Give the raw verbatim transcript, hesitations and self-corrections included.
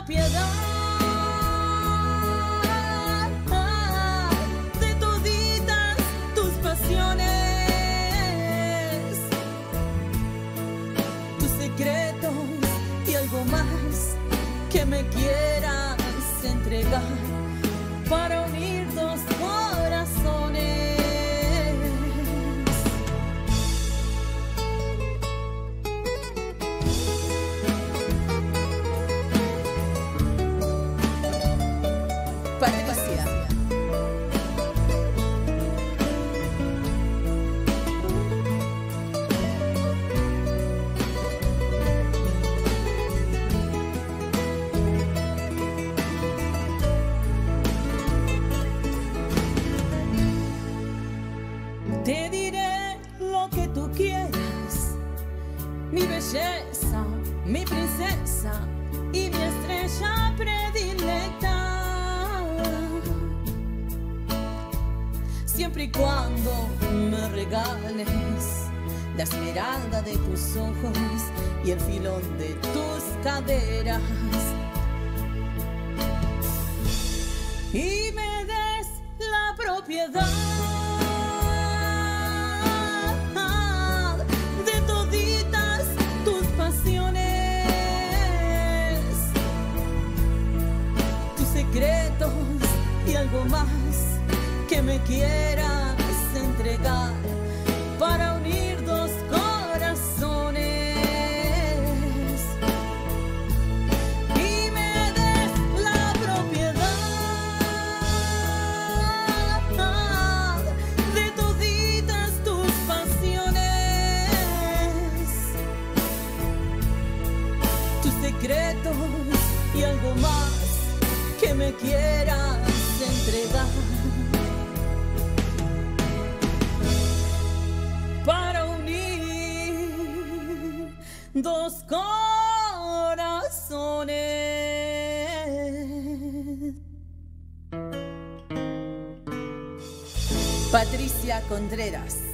propiedad de toditas tus pasiones, tus secretos y algo más que me quieras entregar para unir dos corazones. Patricia. Te diré lo que tú quieras, mi belleza, mi princesa y mi estrella predilecta. Siempre y cuando me regales la esmeralda de tus ojos y el filón de tus caderas, y me des la propiedad de toditas tus pasiones, tus secretos y algo más que me quieras entregar para unir dos corazones, y me des la propiedad de toditas tus pasiones, tus secretos y algo más que me quieras entregar para unir dos corazones. Patricia Contreras.